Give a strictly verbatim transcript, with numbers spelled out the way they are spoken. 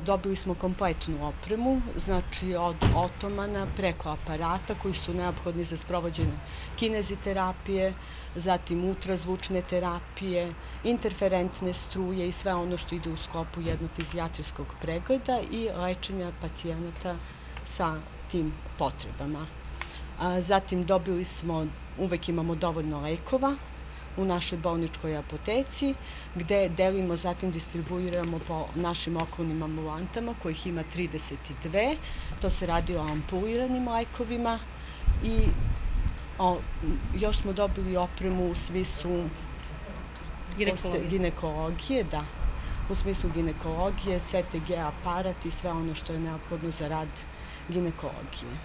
dobili smo kompletnu opremu, znači od otomana preko aparata koji su neophodni za sprovođenje kineziterapije, zatim ultrazvučne terapije, interferentne struje i sve ono što ide u sklopu jednog fizijatrijskog pregleda i lečenja pacijenata sa tim potrebama. Zatim dobili smo, uvek imamo dovoljno lekova u našoj bolničkoj apoteci, gde delimo, zatim distribuiramo po našim okolnim ambulantama, kojih ima trideset dve. To se radi o ampuliranim lekovima i još smo dobili opremu u smislu ginekologije, da, u smislu ginekologije, C T G aparat i sve ono što je neophodno za rad ginekologije.